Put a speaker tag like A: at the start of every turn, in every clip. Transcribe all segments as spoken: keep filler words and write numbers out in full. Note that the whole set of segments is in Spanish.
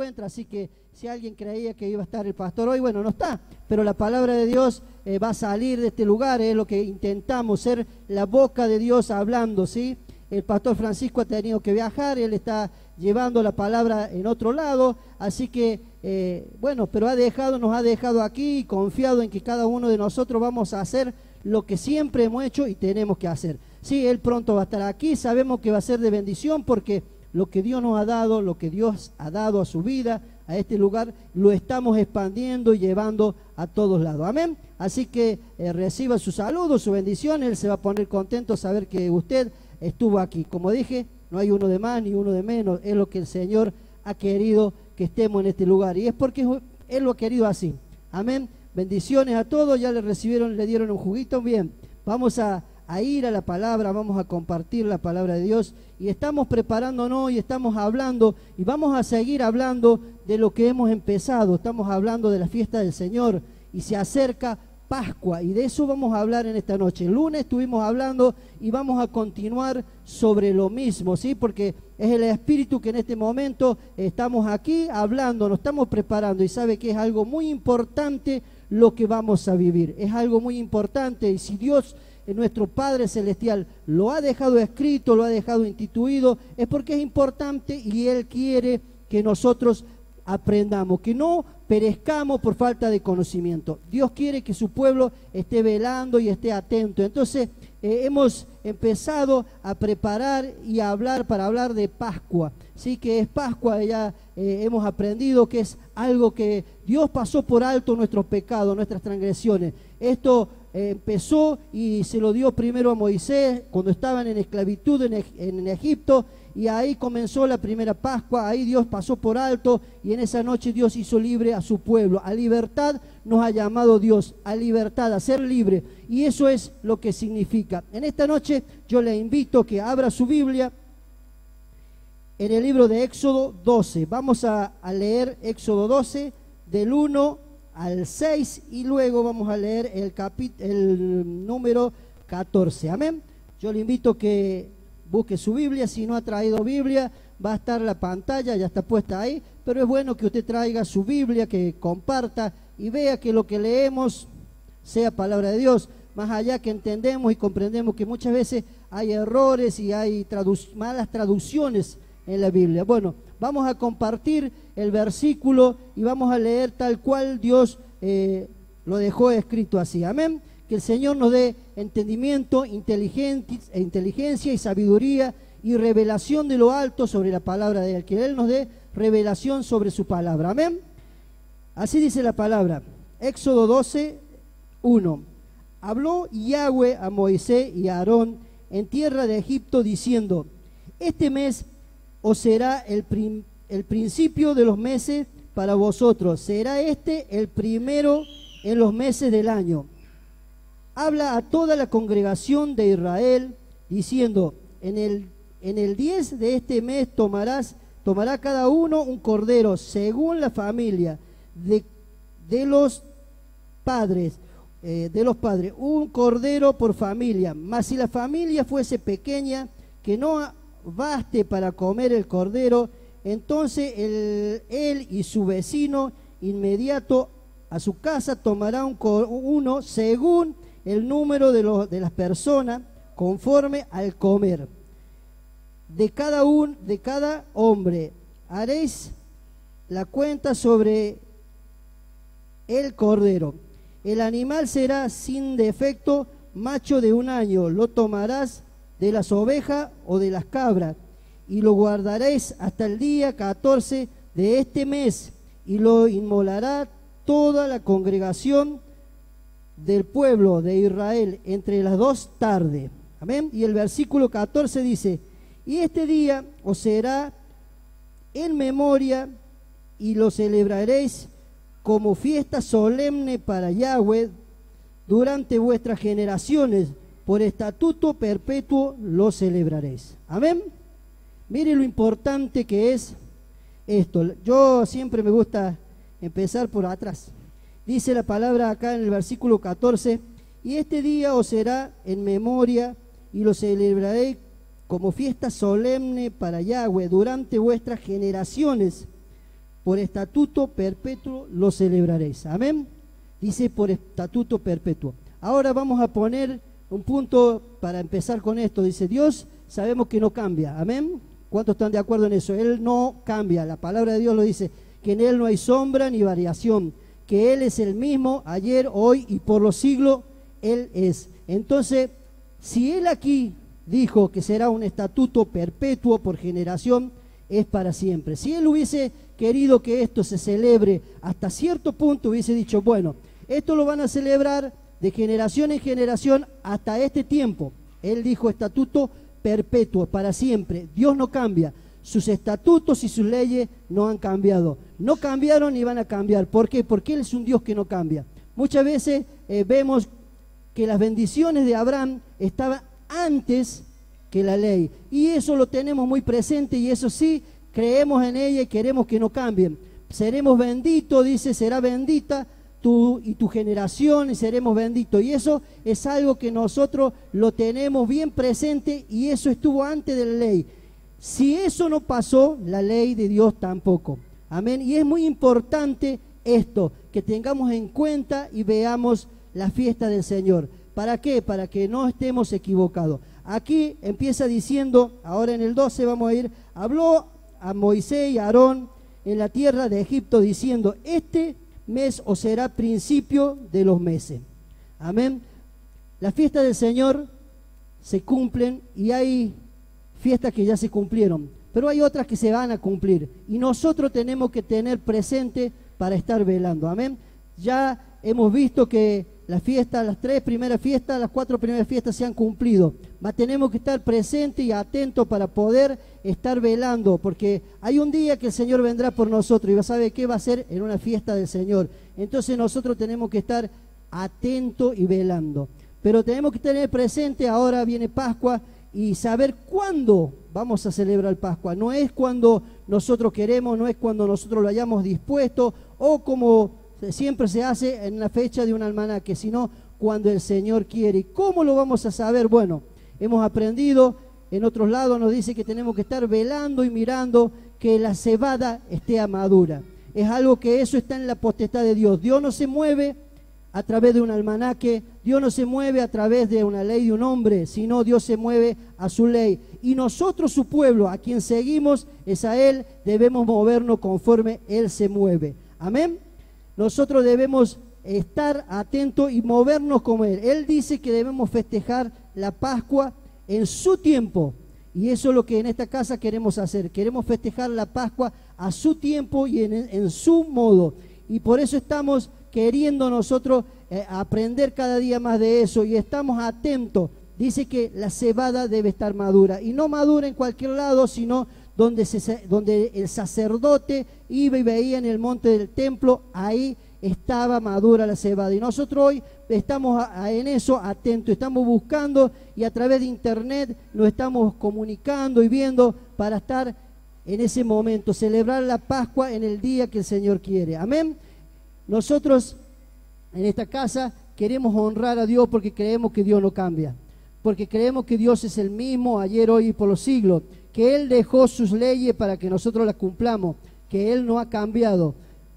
A: encuentra, así que si alguien creía que iba a estar el pastor hoy, bueno, no está, pero la palabra de Dios eh, va a salir de este lugar, es lo que intentamos, ser la boca de Dios hablando, ¿sí? El pastor Francisco ha tenido que viajar, él está llevando la palabra en otro lado, así que, eh, bueno, pero ha dejado, nos ha dejado aquí, confiado en que cada uno de nosotros vamos a hacer lo que siempre hemos hecho y tenemos que hacer. Sí, él pronto va a estar aquí, sabemos que va a ser de bendición porque lo que Dios nos ha dado, lo que Dios ha dado a su vida, a este lugar, lo estamos expandiendo y llevando a todos lados. Amén. Así que eh, reciba su saludo, su bendición, él se va a poner contento saber que usted estuvo aquí. Como dije, no hay uno de más ni uno de menos, es lo que el Señor ha querido que estemos en este lugar. Y es porque Él lo ha querido así. Amén. Bendiciones a todos, ya le recibieron, le dieron un juguito. Bien, vamos a, a ir a la palabra, vamos a compartir la palabra de Dios. Y estamos preparándonos y estamos hablando y vamos a seguir hablando de lo que hemos empezado. Estamos hablando de la fiesta del Señor y se acerca Pascua, y de eso vamos a hablar en esta noche. El lunes estuvimos hablando y vamos a continuar sobre lo mismo, ¿sí? Porque es el Espíritu que en este momento estamos aquí hablando, nos estamos preparando, y sabe que es algo muy importante lo que vamos a vivir. Es algo muy importante, y si Dios, nuestro Padre Celestial, lo ha dejado escrito, lo ha dejado instituido, es porque es importante y Él quiere que nosotros aprendamos, que no perezcamos por falta de conocimiento. Dios quiere que su pueblo esté velando y esté atento. Entonces eh, hemos empezado a preparar y a hablar para hablar de Pascua, sí, que es Pascua. Ya eh, hemos aprendido que es algo que Dios pasó por alto nuestros pecados, nuestras transgresiones. Esto eh, empezó y se lo dio primero a Moisés cuando estaban en esclavitud en, en Egipto. Y ahí comenzó la primera Pascua, ahí Dios pasó por alto y en esa noche Dios hizo libre a su pueblo. A libertad nos ha llamado Dios, a libertad, a ser libre. Y eso es lo que significa. En esta noche yo le invito a que abra su Biblia en el libro de Éxodo doce. Vamos a, a leer Éxodo doce del uno al seis y luego vamos a leer el, capit el número catorce. Amén. Yo le invito a que busque su Biblia. Si no ha traído Biblia, va a estar la pantalla, ya está puesta ahí, pero es bueno que usted traiga su Biblia, que comparta y vea que lo que leemos sea palabra de Dios, más allá que entendemos y comprendemos que muchas veces hay errores y hay tradu malas traducciones en la Biblia. Bueno, vamos a compartir el versículo y vamos a leer tal cual Dios eh, lo dejó escrito así. Amén. Que el Señor nos dé entendimiento, inteligencia y sabiduría y revelación de lo alto sobre la palabra de Él. Que Él nos dé revelación sobre su palabra. Amén. Así dice la palabra. Éxodo doce, uno. Habló Yahweh a Moisés y a Aarón en tierra de Egipto diciendo: este mes os será el, prim el principio de los meses para vosotros. Será este el primero en los meses del año. Habla a toda la congregación de Israel, diciendo: en el, en el diez de este mes tomarás, tomará cada uno un cordero, según la familia de, de los padres, eh, de los padres, un cordero por familia. Mas si la familia fuese pequeña, que no baste para comer el cordero, entonces el, él y su vecino inmediato a su casa tomará un, uno según el número de, los, de las personas conforme al comer. De cada un, de cada hombre haréis la cuenta sobre el cordero. El animal será sin defecto, macho de un año. Lo tomarás de las ovejas o de las cabras y lo guardaréis hasta el día catorce de este mes y lo inmolará toda la congregación del pueblo de Israel entre las dos tardes. Amén. Y el versículo catorce dice: y este día os será en memoria y lo celebraréis como fiesta solemne para Yahweh durante vuestras generaciones, por estatuto perpetuo lo celebraréis. Amén. Mire lo importante que es esto. Yo siempre me gusta empezar por atrás. Dice la palabra acá en el versículo catorce: y este día os será en memoria y lo celebraréis como fiesta solemne para Yahweh durante vuestras generaciones, por estatuto perpetuo lo celebraréis. Amén. Dice por estatuto perpetuo. Ahora vamos a poner un punto para empezar con esto. Dice Dios, sabemos que no cambia. Amén. ¿Cuántos están de acuerdo en eso? Él no cambia. La palabra de Dios lo dice, que en Él no hay sombra ni variación, que Él es el mismo ayer, hoy y por los siglos. Él es. Entonces, si Él aquí dijo que será un estatuto perpetuo por generación, es para siempre. Si Él hubiese querido que esto se celebre hasta cierto punto, hubiese dicho, bueno, esto lo van a celebrar de generación en generación hasta este tiempo. Él dijo estatuto perpetuo, para siempre. Dios no cambia. Sus estatutos y sus leyes no han cambiado. No cambiaron ni van a cambiar. ¿Por qué? Porque Él es un Dios que no cambia. Muchas veces eh, vemos que las bendiciones de Abraham estaban antes que la ley. Y eso lo tenemos muy presente y eso sí, creemos en ella y queremos que no cambien. Seremos benditos, dice, será bendita tú y tu generación y seremos benditos. Y eso es algo que nosotros lo tenemos bien presente y eso estuvo antes de la ley. Si eso no pasó, la ley de Dios tampoco. Amén. Y es muy importante esto, que tengamos en cuenta y veamos la fiesta del Señor. ¿Para qué? Para que no estemos equivocados. Aquí empieza diciendo, ahora en el doce vamos a ir, habló a Moisés y a Aarón en la tierra de Egipto diciendo, este mes os será principio de los meses. Amén. Las fiestas del Señor se cumplen y hay fiestas que ya se cumplieron, pero hay otras que se van a cumplir y nosotros tenemos que tener presente para estar velando. Amén. Ya hemos visto que las fiestas, las tres primeras fiestas, las cuatro primeras fiestas se han cumplido. Mas tenemos que estar presentes y atentos para poder estar velando, porque hay un día que el Señor vendrá por nosotros y va a saber qué va a ser en una fiesta del Señor. Entonces nosotros tenemos que estar atentos y velando. Pero tenemos que tener presente, ahora viene Pascua, y saber cuándo vamos a celebrar Pascua. No es cuando nosotros queremos, no es cuando nosotros lo hayamos dispuesto, o como siempre se hace en la fecha de un almanaque, sino cuando el Señor quiere. ¿Y cómo lo vamos a saber? Bueno, hemos aprendido, en otros lados nos dice que tenemos que estar velando y mirando que la cebada esté madura. Es algo que eso está en la potestad de Dios. Dios no se mueve a través de un almanaque, Dios no se mueve a través de una ley de un hombre, sino Dios se mueve a su ley. Y nosotros, su pueblo, a quien seguimos, es a Él, debemos movernos conforme Él se mueve. Amén. Nosotros debemos estar atentos y movernos como Él. Él dice que debemos festejar la Pascua en su tiempo. Y eso es lo que en esta casa queremos hacer. Queremos festejar la Pascua a su tiempo y en, en su modo. Y por eso estamos queriendo nosotros eh, aprender cada día más de eso. Y estamos atentos. Dice que la cebada debe estar madura. Y no madura en cualquier lado, sino Donde, se, donde el sacerdote iba y veía en el monte del templo, ahí estaba madura la cebada. Y nosotros hoy estamos a, a, en eso atentos, estamos buscando y a través de internet nos estamos comunicando y viendo para estar en ese momento, celebrar la Pascua en el día que el Señor quiere. Amén. Nosotros en esta casa queremos honrar a Dios porque creemos que Dios no cambia, porque creemos que Dios es el mismo ayer, hoy y por los siglos, que Él dejó sus leyes para que nosotros las cumplamos, que Él no ha cambiado.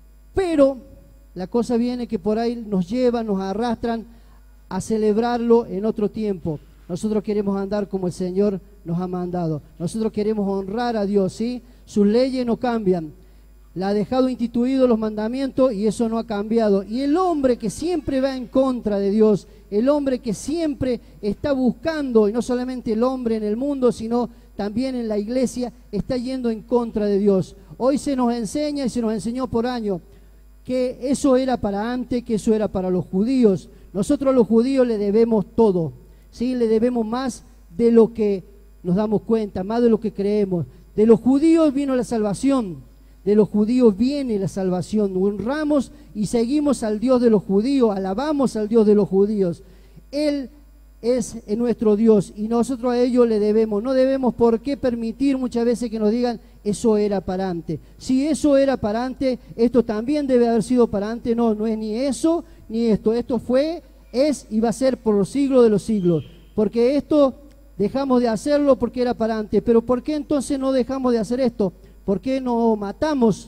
A: Pero la cosa viene que por ahí nos llevan, nos arrastran a celebrarlo en otro tiempo. Nosotros queremos andar como el Señor nos ha mandado. Nosotros queremos honrar a Dios, ¿sí? Sus leyes no cambian. La ha dejado instituido los mandamientos y eso no ha cambiado. Y el hombre que siempre va en contra de Dios, el hombre que siempre está buscando, y no solamente el hombre en el mundo, sino también en la iglesia, está yendo en contra de Dios. Hoy se nos enseña y se nos enseñó por años que eso era para antes, que eso era para los judíos. Nosotros a los judíos le debemos todo, ¿sí? Le debemos más de lo que nos damos cuenta, más de lo que creemos. De los judíos vino la salvación, de los judíos viene la salvación. Honramos y seguimos al Dios de los judíos, alabamos al Dios de los judíos. Él es nuestro Dios y nosotros a ellos le debemos. No debemos por qué permitir muchas veces que nos digan eso era para antes. Si eso era para antes, esto también debe haber sido para antes. No, no es ni eso ni esto. Esto fue, es y va a ser por los siglos de los siglos. Porque esto dejamos de hacerlo porque era para antes. Pero ¿por qué entonces no dejamos de hacer esto? ¿Por qué no matamos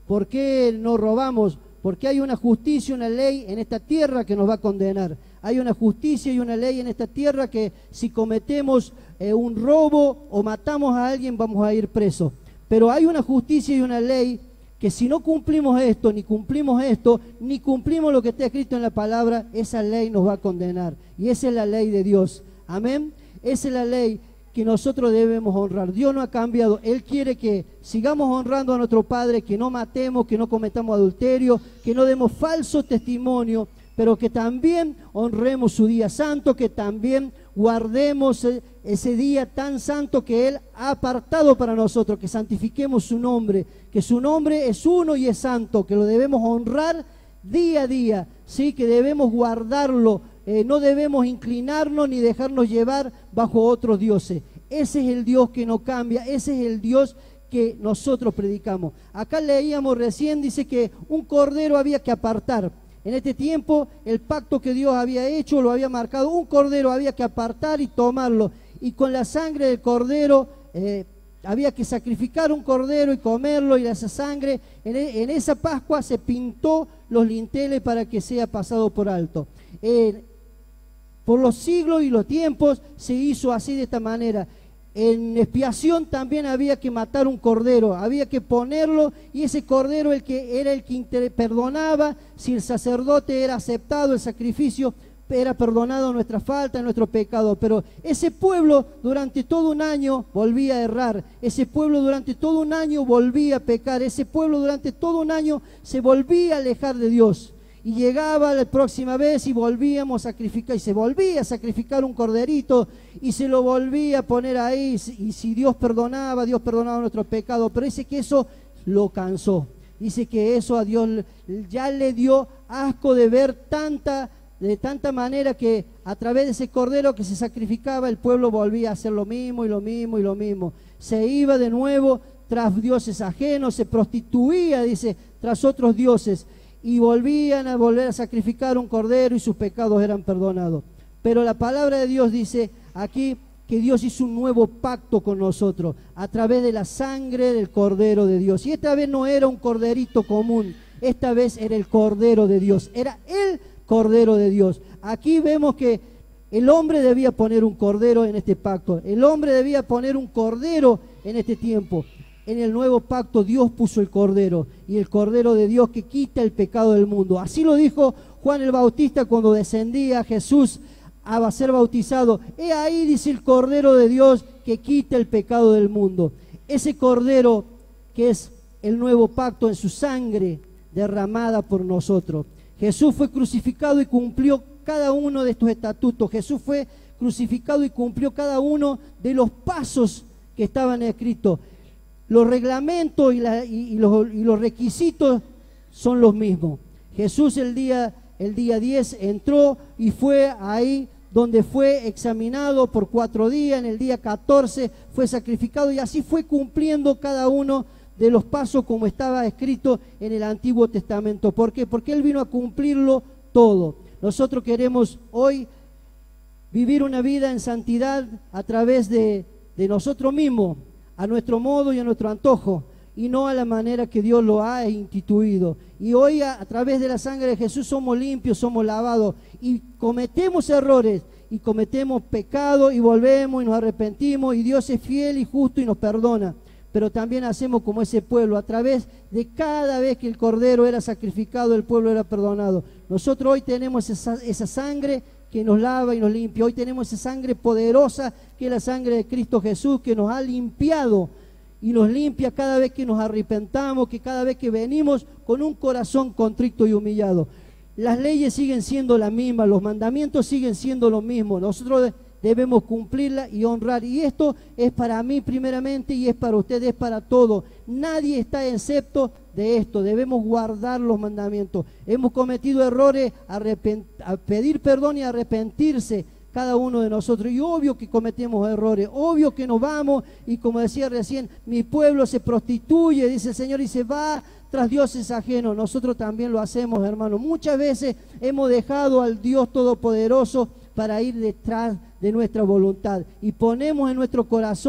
A: ¿Por qué no robamos? Porque hay una justicia, una ley en esta tierra que nos va a condenar. Hay una justicia y una ley en esta tierra que si cometemos eh, un robo o matamos a alguien vamos a ir presos. Pero hay una justicia y una ley que si no cumplimos esto, ni cumplimos esto, ni cumplimos lo que está escrito en la palabra, esa ley nos va a condenar. Y esa es la ley de Dios. Amén. Esa es la ley que nosotros debemos honrar. Dios no ha cambiado. Él quiere que sigamos honrando a nuestro Padre, que no matemos, que no cometamos adulterio, que no demos falso testimonio, pero que también honremos su día santo, que también guardemos ese día tan santo que Él ha apartado para nosotros, que santifiquemos su nombre, que su nombre es uno y es santo, que lo debemos honrar día a día, ¿sí? Que debemos guardarlo, eh, no debemos inclinarnos ni dejarnos llevar bajo otros dioses. Ese es el Dios que no cambia, ese es el Dios que nosotros predicamos. Acá leíamos recién, dice que un cordero había que apartar. En este tiempo el pacto que Dios había hecho, lo había marcado, un cordero había que apartar y tomarlo, y con la sangre del cordero eh, había que sacrificar un cordero y comerlo, y esa sangre, en, en esa Pascua se pintó los linteles para que sea pasado por alto. Eh, por los siglos y los tiempos se hizo así, de esta manera. En expiación también había que matar un cordero, había que ponerlo, y ese cordero el que era el que inter perdonaba. Si el sacerdote era aceptado, el sacrificio era perdonado nuestra falta, nuestro pecado. Pero ese pueblo durante todo un año volvía a errar, ese pueblo durante todo un año volvía a pecar, ese pueblo durante todo un año se volvía a alejar de Dios. Y llegaba la próxima vez y volvíamos a sacrificar, y se volvía a sacrificar un corderito, y se lo volvía a poner ahí, y si Dios perdonaba, Dios perdonaba nuestros pecados. Pero dice que eso lo cansó, dice que eso a Dios ya le dio asco de ver tanta, de tanta manera que a través de ese cordero que se sacrificaba, el pueblo volvía a hacer lo mismo y lo mismo y lo mismo. Se iba de nuevo tras dioses ajenos, se prostituía, dice, tras otros dioses, y volvían a volver a sacrificar un cordero y sus pecados eran perdonados. Pero la palabra de Dios dice aquí que Dios hizo un nuevo pacto con nosotros a través de la sangre del cordero de Dios. Y esta vez no era un corderito común, esta vez era el cordero de Dios, era el cordero de Dios. Aquí vemos que el hombre debía poner un cordero en este pacto, el hombre debía poner un cordero en este tiempo. En el nuevo pacto Dios puso el cordero, y el cordero de Dios que quita el pecado del mundo. Así lo dijo Juan el Bautista cuando descendía Jesús a ser bautizado. He ahí, dice, el cordero de Dios que quita el pecado del mundo. Ese cordero que es el nuevo pacto en su sangre derramada por nosotros. Jesús fue crucificado y cumplió cada uno de estos estatutos. Jesús fue crucificado y cumplió cada uno de los pasos que estaban escritos. Los reglamentos y, la, y, y, los, y los requisitos son los mismos. Jesús el día, el día diez entró y fue ahí donde fue examinado por cuatro días. En el día catorce fue sacrificado, y así fue cumpliendo cada uno de los pasos como estaba escrito en el Antiguo Testamento. ¿Por qué? Porque Él vino a cumplirlo todo. Nosotros queremos hoy vivir una vida en santidad a través de, de nosotros mismos, a nuestro modo y a nuestro antojo, y no a la manera que Dios lo ha instituido. Y hoy a, a través de la sangre de Jesús somos limpios, somos lavados, y cometemos errores, y cometemos pecado, y volvemos y nos arrepentimos, y Dios es fiel y justo y nos perdona. Pero también hacemos como ese pueblo, a través de cada vez que el cordero era sacrificado, el pueblo era perdonado. Nosotros hoy tenemos esa, esa sangre que nos lava y nos limpia. Hoy tenemos esa sangre poderosa que es la sangre de Cristo Jesús, que nos ha limpiado y nos limpia cada vez que nos arrepentamos, que cada vez que venimos con un corazón contrito y humillado. Las leyes siguen siendo las mismas, los mandamientos siguen siendo los mismos. Nosotros debemos cumplirla y honrar, y esto es para mí primeramente, y es para ustedes, es para todos. Nadie está excepto de esto. Debemos guardar los mandamientos. Hemos cometido errores, a pedir perdón y arrepentirse cada uno de nosotros, y obvio que cometemos errores, obvio que nos vamos, y como decía recién, mi pueblo se prostituye, dice el Señor, y se va tras dioses ajenos. Nosotros también lo hacemos, hermano. Muchas veces hemos dejado al Dios Todopoderoso para ir detrás de nuestra voluntad, y ponemos en nuestro corazón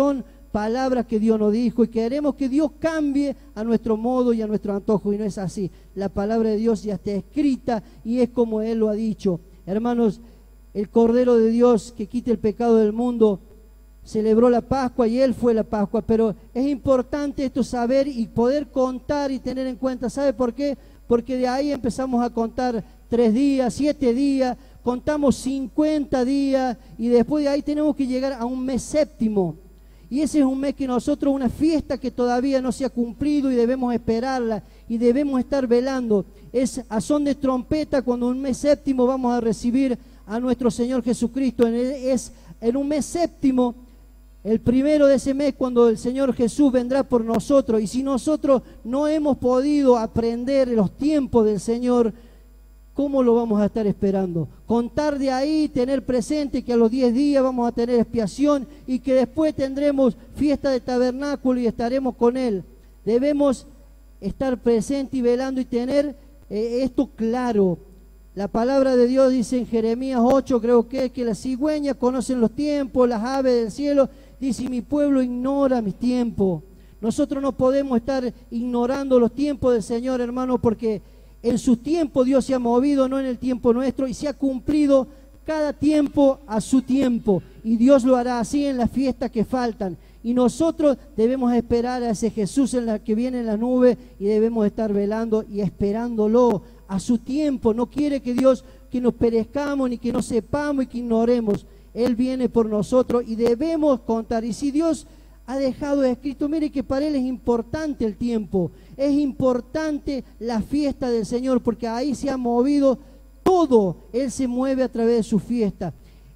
A: palabras que Dios nos dijo y queremos que Dios cambie a nuestro modo y a nuestro antojo, y no es así. La palabra de Dios ya está escrita y es como Él lo ha dicho. Hermanos, el Cordero de Dios que quita el pecado del mundo celebró la Pascua y Él fue la Pascua, pero es importante esto saber y poder contar y tener en cuenta. ¿Sabe por qué? Porque de ahí empezamos a contar tres días, siete días, contamos cincuenta días y después de ahí tenemos que llegar a un mes séptimo. Y ese es un mes que nosotros, una fiesta que todavía no se ha cumplido y debemos esperarla y debemos estar velando. Es a son de trompeta cuando en un mes séptimo vamos a recibir a nuestro Señor Jesucristo. Es en un mes séptimo, el primero de ese mes, cuando el Señor Jesús vendrá por nosotros. Y si nosotros no hemos podido aprender los tiempos del Señor, ¿cómo lo vamos a estar esperando? Contar de ahí, tener presente que a los diez días vamos a tener expiación y que después tendremos fiesta de tabernáculo y estaremos con Él. Debemos estar presentes y velando y tener eh, esto claro. La palabra de Dios dice en Jeremías ocho, creo que que las cigüeñas conocen los tiempos, las aves del cielo, dice, mi pueblo ignora mis tiempos. Nosotros no podemos estar ignorando los tiempos del Señor, hermano, porque en su tiempo Dios se ha movido, no en el tiempo nuestro, y se ha cumplido cada tiempo a su tiempo, y Dios lo hará así en las fiestas que faltan. Y nosotros debemos esperar a ese Jesús en la que viene en la nube y debemos estar velando y esperándolo a su tiempo. No quiere que Dios que nos perezcamos ni que no sepamos y que ignoremos. Él viene por nosotros y debemos contar. Y si Dios ha dejado escrito, mire que para Él es importante el tiempo, es importante la fiesta del Señor, porque ahí se ha movido todo. Él se mueve a través de su fiesta.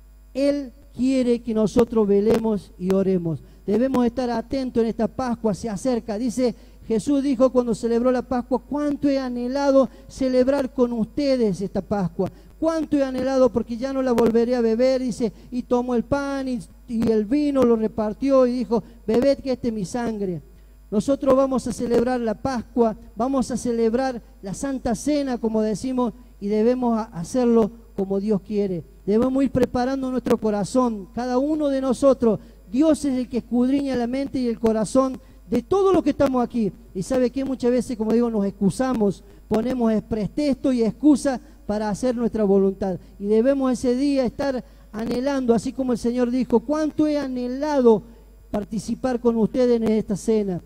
A: Él quiere que nosotros velemos y oremos. Debemos estar atentos en esta Pascua, se acerca. Dice, Jesús dijo cuando celebró la Pascua, cuánto he anhelado celebrar con ustedes esta Pascua. Cuánto he anhelado, porque ya no la volveré a beber. Dice, y tomó el pan y, y el vino, lo repartió y dijo, bebed que esta es mi sangre. Nosotros vamos a celebrar la Pascua, vamos a celebrar la Santa Cena, como decimos, y debemos hacerlo como Dios quiere. Debemos ir preparando nuestro corazón, cada uno de nosotros. Dios es el que escudriña la mente y el corazón de todos los que estamos aquí. Y sabe que muchas veces, como digo, nos excusamos, ponemos pretexto y excusa para hacer nuestra voluntad. Y debemos ese día estar anhelando, así como el Señor dijo, cuánto he anhelado participar con ustedes en esta cena.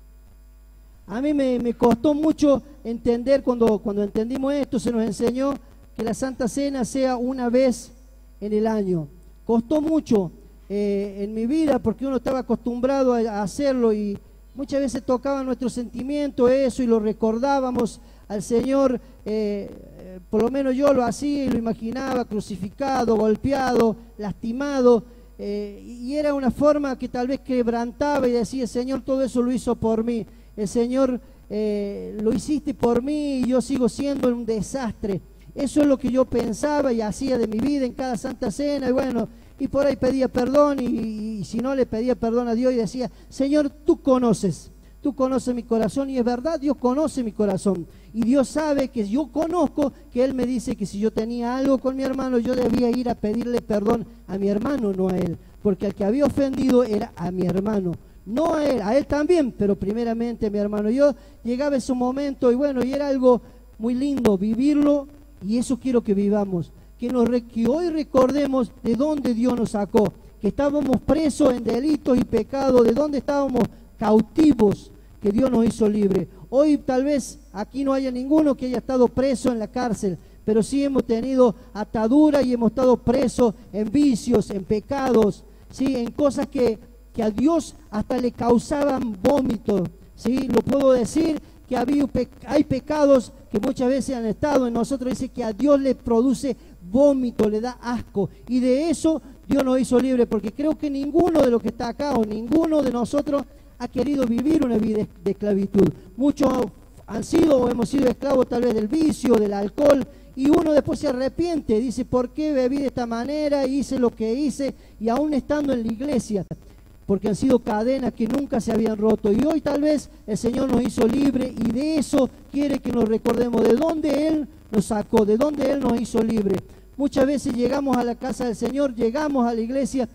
A: A mí me, me costó mucho entender, cuando, cuando entendimos esto, se nos enseñó que la Santa Cena sea una vez en el año. Costó mucho eh, en mi vida, porque uno estaba acostumbrado a, a hacerlo y muchas veces tocaba nuestro sentimiento eso y lo recordábamos al Señor. eh, eh, por lo menos yo lo hacía y lo imaginaba crucificado, golpeado, lastimado, eh, y era una forma que tal vez quebrantaba y decía, Señor, todo eso lo hizo por mí. El Señor eh, lo hiciste por mí y yo sigo siendo un desastre. Eso es lo que yo pensaba y hacía de mi vida en cada Santa Cena. Y bueno, y por ahí pedía perdón y, y, y si no le pedía perdón a Dios y decía, Señor, tú conoces, tú conoces mi corazón. Y es verdad, Dios conoce mi corazón. Y Dios sabe que yo conozco, que Él me dice que si yo tenía algo con mi hermano, yo debía ir a pedirle perdón a mi hermano, no a Él. Porque al que había ofendido era a mi hermano. No a él, a él también, pero primeramente a mi hermano. Yo llegaba ese momento y bueno, y era algo muy lindo vivirlo, y eso quiero que vivamos, que, nos, que hoy recordemos de dónde Dios nos sacó, que estábamos presos en delitos y pecados, de dónde estábamos cautivos, que Dios nos hizo libre. Hoy tal vez aquí no haya ninguno que haya estado preso en la cárcel, pero sí hemos tenido atadura y hemos estado presos en vicios, en pecados, ¿sí? En cosas que que a Dios hasta le causaban vómito, ¿sí? Lo puedo decir, que había, hay pecados que muchas veces han estado en nosotros, dice que a Dios le produce vómito, le da asco, y de eso Dios nos hizo libre, porque creo que ninguno de los que está acá, o ninguno de nosotros ha querido vivir una vida de esclavitud. Muchos han sido o hemos sido esclavos tal vez del vicio, del alcohol, y uno después se arrepiente, dice, ¿por qué bebí de esta manera? Hice lo que hice, y aún estando en la iglesia, porque han sido cadenas que nunca se habían roto. Y hoy tal vez el Señor nos hizo libre y de eso quiere que nos recordemos, de dónde Él nos sacó, de dónde Él nos hizo libre. Muchas veces llegamos a la casa del Señor, llegamos a la iglesia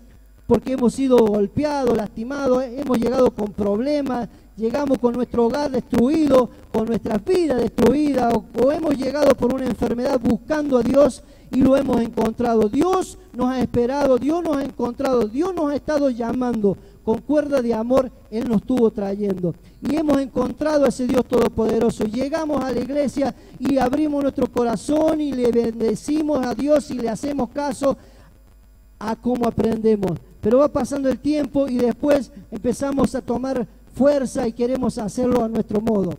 A: porque hemos sido golpeados, lastimados, hemos llegado con problemas, llegamos con nuestro hogar destruido, con nuestra vida destruida, o, o hemos llegado por una enfermedad buscando a Dios y lo hemos encontrado. Dios nos ha esperado, Dios nos ha encontrado, Dios nos ha estado llamando. Con cuerda de amor Él nos estuvo trayendo y hemos encontrado a ese Dios todopoderoso. Llegamos a la iglesia y abrimos nuestro corazón y le bendecimos a Dios y le hacemos caso a cómo aprendemos. Pero va pasando el tiempo y después empezamos a tomar fuerza y queremos hacerlo a nuestro modo.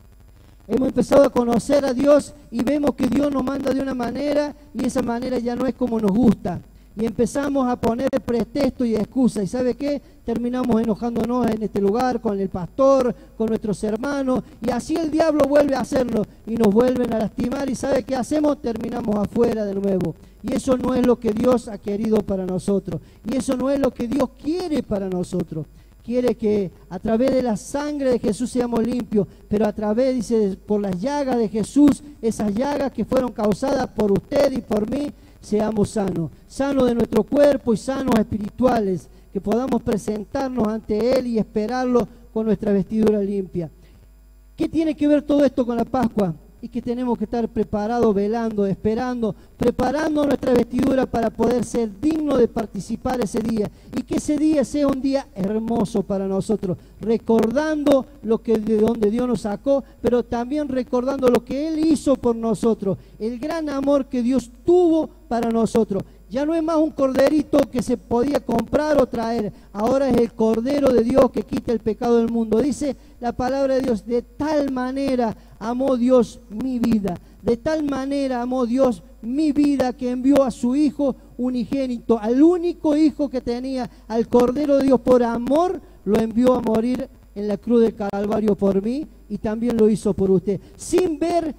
A: Hemos empezado a conocer a Dios y vemos que Dios nos manda de una manera y esa manera ya no es como nos gusta. Y empezamos a poner pretexto y excusa. ¿Y sabe qué? Terminamos enojándonos en este lugar con el pastor, con nuestros hermanos. Y así el diablo vuelve a hacerlo y nos vuelven a lastimar. ¿Y sabe qué hacemos? Terminamos afuera de nuevo. Y eso no es lo que Dios ha querido para nosotros. Y eso no es lo que Dios quiere para nosotros. Quiere que a través de la sangre de Jesús seamos limpios, pero a través, dice, por las llagas de Jesús, esas llagas que fueron causadas por usted y por mí, seamos sanos, sanos de nuestro cuerpo y sanos espirituales, que podamos presentarnos ante Él y esperarlo con nuestra vestidura limpia. ¿Qué tiene que ver todo esto con la Pascua? Y que tenemos que estar preparados, velando, esperando, preparando nuestra vestidura para poder ser dignos de participar ese día. Y que ese día sea un día hermoso para nosotros, recordando lo que de donde Dios nos sacó, pero también recordando lo que Él hizo por nosotros, el gran amor que Dios tuvo para nosotros. Ya no es más un corderito que se podía comprar o traer, ahora es el Cordero de Dios que quita el pecado del mundo. Dice la palabra de Dios, de tal manera amó Dios mi vida, de tal manera amó Dios mi vida que envió a su Hijo unigénito, al único Hijo que tenía, al Cordero de Dios, por amor lo envió a morir en la cruz del Calvario por mí y también lo hizo por usted, sin ver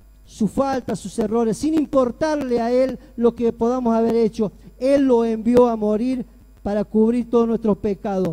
A: su falta, sus errores, sin importarle a Él lo que podamos haber hecho. Él lo envió a morir para cubrir todos nuestros pecados.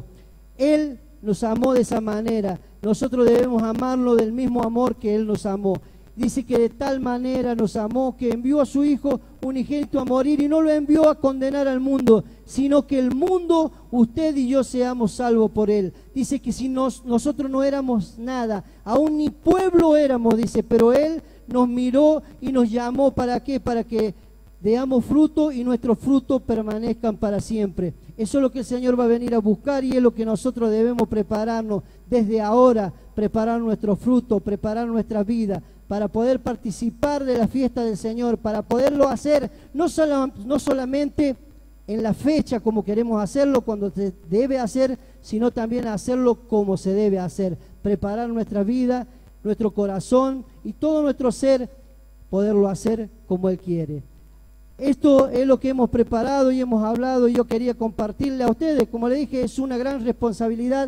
A: Él nos amó de esa manera. Nosotros debemos amarlo del mismo amor que Él nos amó. Dice que de tal manera nos amó que envió a su Hijo unigénito a morir y no lo envió a condenar al mundo, sino que el mundo, usted y yo, seamos salvos por Él. Dice que si nos, nosotros no éramos nada, aún ni pueblo éramos, dice, pero Él nos miró y nos llamó. ¿Para qué? Para que demos fruto y nuestros frutos permanezcan para siempre. Eso es lo que el Señor va a venir a buscar y es lo que nosotros debemos prepararnos desde ahora, preparar nuestro fruto, preparar nuestra vida para poder participar de la fiesta del Señor, para poderlo hacer no, solo, no solamente en la fecha como queremos hacerlo, cuando se debe hacer, sino también hacerlo como se debe hacer, preparar nuestra vida, nuestro corazón y todo nuestro ser, poderlo hacer como Él quiere. Esto es lo que hemos preparado y hemos hablado y yo quería compartirle a ustedes. Como le dije, es una gran responsabilidad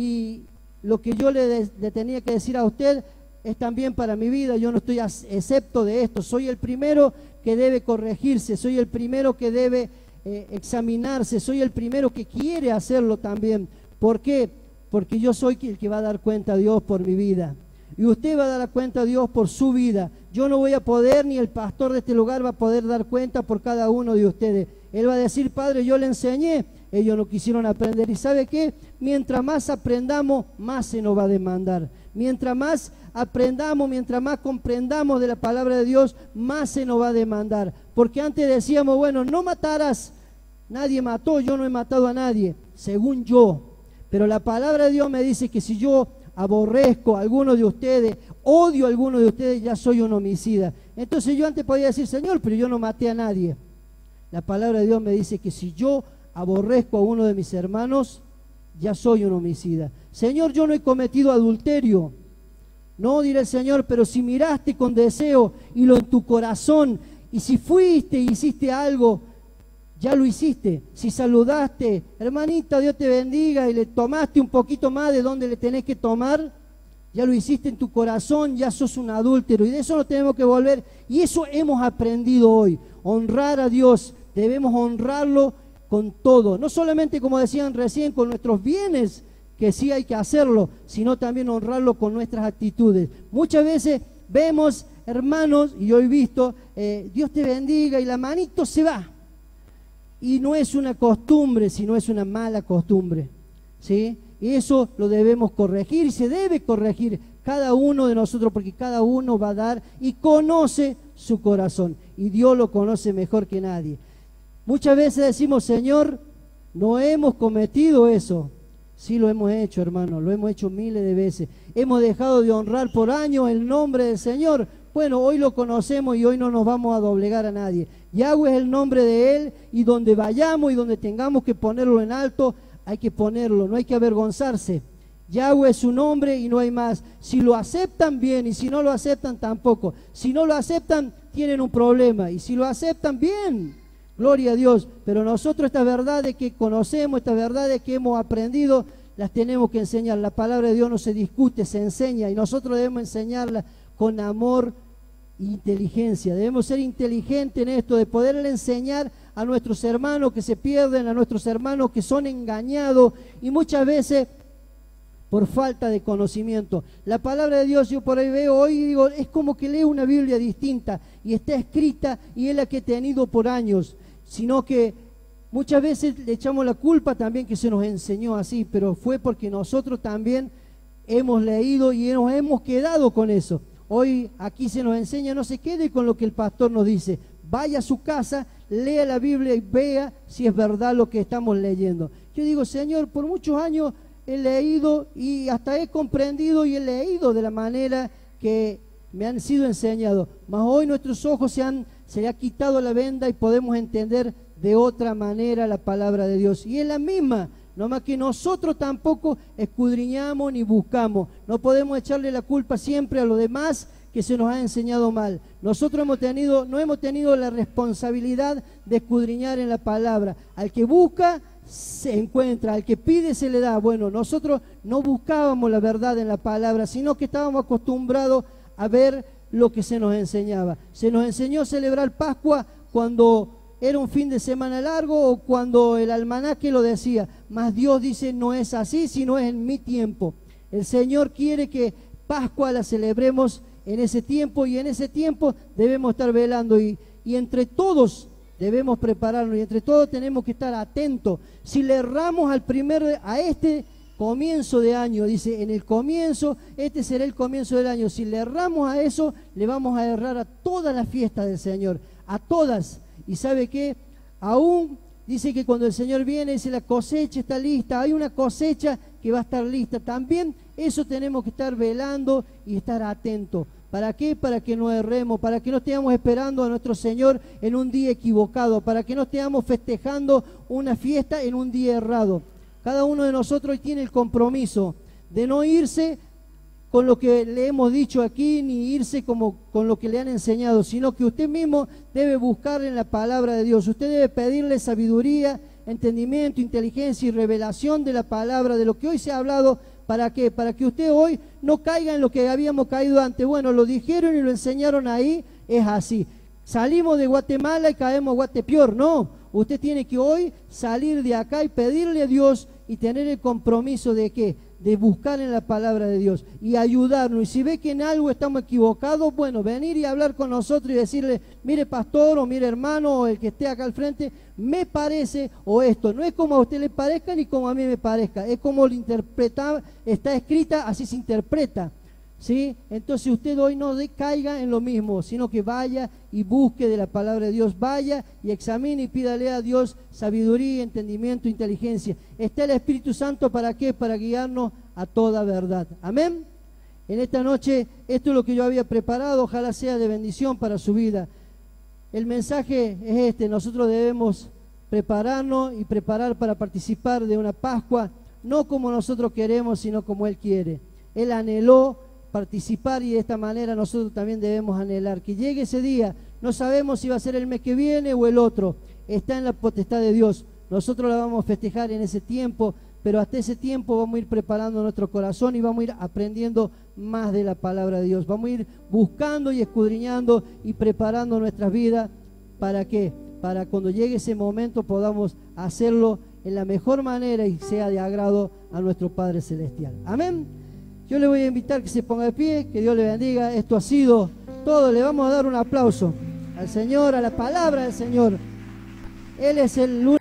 A: y lo que yo le, le tenía que decir a usted es también para mi vida. Yo no estoy excepto de esto, soy el primero que debe corregirse, soy el primero que debe eh, examinarse, soy el primero que quiere hacerlo también. ¿Por qué? Porque yo soy el que va a dar cuenta a Dios por mi vida. Y usted va a dar cuenta a Dios por su vida. Yo no voy a poder, ni el pastor de este lugar va a poder dar cuenta por cada uno de ustedes. Él va a decir, Padre, yo le enseñé, ellos no quisieron aprender. ¿Y sabe qué? Mientras más aprendamos, más se nos va a demandar. Mientras más aprendamos, mientras más comprendamos de la palabra de Dios, más se nos va a demandar. Porque antes decíamos, bueno, no matarás. Nadie mató, yo no he matado a nadie, según yo. Pero la palabra de Dios me dice que si yo aborrezco a alguno de ustedes, odio a alguno de ustedes, ya soy un homicida. Entonces yo antes podía decir, Señor, pero yo no maté a nadie. La palabra de Dios me dice que si yo aborrezco a uno de mis hermanos, ya soy un homicida. Señor, yo no he cometido adulterio. No, dirá el Señor, pero si miraste con deseo y lo en tu corazón, y si fuiste y hiciste algo, ya lo hiciste. Si saludaste, hermanita, Dios te bendiga, y le tomaste un poquito más de donde le tenés que tomar, ya lo hiciste en tu corazón, ya sos un adúltero, y de eso nos tenemos que volver, y eso hemos aprendido hoy, honrar a Dios. Debemos honrarlo con todo, no solamente, como decían recién, con nuestros bienes, que sí hay que hacerlo, sino también honrarlo con nuestras actitudes. Muchas veces vemos, hermanos, y yo he visto, eh, Dios te bendiga, y la manito se va. Y no es una costumbre, sino es una mala costumbre, ¿sí? Y eso lo debemos corregir y se debe corregir cada uno de nosotros, porque cada uno va a dar y conoce su corazón. Y Dios lo conoce mejor que nadie. Muchas veces decimos, Señor, no hemos cometido eso. Sí lo hemos hecho, hermano, lo hemos hecho miles de veces. Hemos dejado de honrar por años el nombre del Señor. Bueno, hoy lo conocemos y hoy no nos vamos a doblegar a nadie. Yahweh es el nombre de Él, y donde vayamos y donde tengamos que ponerlo en alto, hay que ponerlo, no hay que avergonzarse. Yahweh es su nombre y no hay más. Si lo aceptan, bien, y si no lo aceptan, tampoco. Si no lo aceptan, tienen un problema, y si lo aceptan, bien, gloria a Dios. Pero nosotros estas verdades que conocemos, estas verdades que hemos aprendido, las tenemos que enseñar. La palabra de Dios no se discute, se enseña, y nosotros debemos enseñarla con amor e inteligencia. Debemos ser inteligentes en esto, de poderle enseñar a nuestros hermanos que se pierden, a nuestros hermanos que son engañados, y muchas veces por falta de conocimiento. La palabra de Dios, yo por ahí veo hoy y digo, es como que leo una Biblia distinta, y está escrita y es la que he tenido por años, sino que muchas veces le echamos la culpa también que se nos enseñó así, pero fue porque nosotros también hemos leído y nos hemos quedado con eso. Hoy aquí se nos enseña, no se quede con lo que el pastor nos dice, vaya a su casa, lea la Biblia y vea si es verdad lo que estamos leyendo. Yo digo, Señor, por muchos años he leído y hasta he comprendido y he leído de la manera que me han sido enseñados, mas hoy nuestros ojos se han, se le ha quitado la venda y podemos entender de otra manera la palabra de Dios, y es la misma, no más que nosotros tampoco escudriñamos ni buscamos. No podemos echarle la culpa siempre a los demás que se nos ha enseñado mal. Nosotros hemos tenido, no hemos tenido la responsabilidad de escudriñar en la palabra. Al que busca se encuentra, al que pide se le da. Bueno, nosotros no buscábamos la verdad en la palabra, sino que estábamos acostumbrados a ver lo que se nos enseñaba. Se nos enseñó a celebrar Pascua cuando era un fin de semana largo o cuando el almanaque lo decía, mas Dios dice, no es así, sino es en mi tiempo. El Señor quiere que Pascua la celebremos en ese tiempo, y en ese tiempo debemos estar velando, y, y entre todos debemos prepararnos, y entre todos tenemos que estar atentos. Si le erramos al primer, a este comienzo de año, dice, en el comienzo, este será el comienzo del año. Si le erramos a eso, le vamos a errar a todas las fiestas del Señor, a todas. Y ¿sabe qué? Aún dice que cuando el Señor viene, dice, la cosecha está lista, hay una cosecha que va a estar lista. También eso tenemos que estar velando y estar atentos. ¿Para qué? Para que no erremos, para que no estemos esperando a nuestro Señor en un día equivocado, para que no estemos festejando una fiesta en un día errado. Cada uno de nosotros hoy tiene el compromiso de no irse con lo que le hemos dicho aquí, ni irse como con lo que le han enseñado, sino que usted mismo debe buscar en la palabra de Dios. Usted debe pedirle sabiduría, entendimiento, inteligencia y revelación de la palabra, de lo que hoy se ha hablado. ¿Para qué? Para que usted hoy no caiga en lo que habíamos caído antes. Bueno, lo dijeron y lo enseñaron ahí, es así. Salimos de Guatemala y caemos a Guatepeor. No, usted tiene que hoy salir de acá y pedirle a Dios y tener el compromiso de ¿qué? De buscar en la palabra de Dios y ayudarnos. Y si ve que en algo estamos equivocados, bueno, venir y hablar con nosotros y decirle, mire pastor o mire hermano o el que esté acá al frente, me parece o esto, no es como a usted le parezca ni como a mí me parezca, es como lo interpreta, está escrita, así se interpreta, ¿sí? Entonces usted hoy no caiga en lo mismo, sino que vaya y busque de la palabra de Dios, vaya y examine y pídale a Dios sabiduría, entendimiento, inteligencia. Está el Espíritu Santo, ¿para qué? Para guiarnos a toda verdad. Amén. En esta noche, esto es lo que yo había preparado, ojalá sea de bendición para su vida. El mensaje es este: nosotros debemos prepararnos y preparar para participar de una Pascua, no como nosotros queremos, sino como Él quiere. Él anheló participar y de esta manera nosotros también debemos anhelar que llegue ese día. No sabemos si va a ser el mes que viene o el otro, está en la potestad de Dios. Nosotros la vamos a festejar en ese tiempo, pero hasta ese tiempo vamos a ir preparando nuestro corazón y vamos a ir aprendiendo más de la palabra de Dios. Vamos a ir buscando y escudriñando y preparando nuestras vidas. ¿Para qué? Para cuando llegue ese momento podamos hacerlo en la mejor manera y sea de agrado a nuestro Padre Celestial. Amén. Yo le voy a invitar que se ponga de pie, que Dios le bendiga. Esto ha sido todo. Le vamos a dar un aplauso al Señor, a la palabra del Señor. Él es el único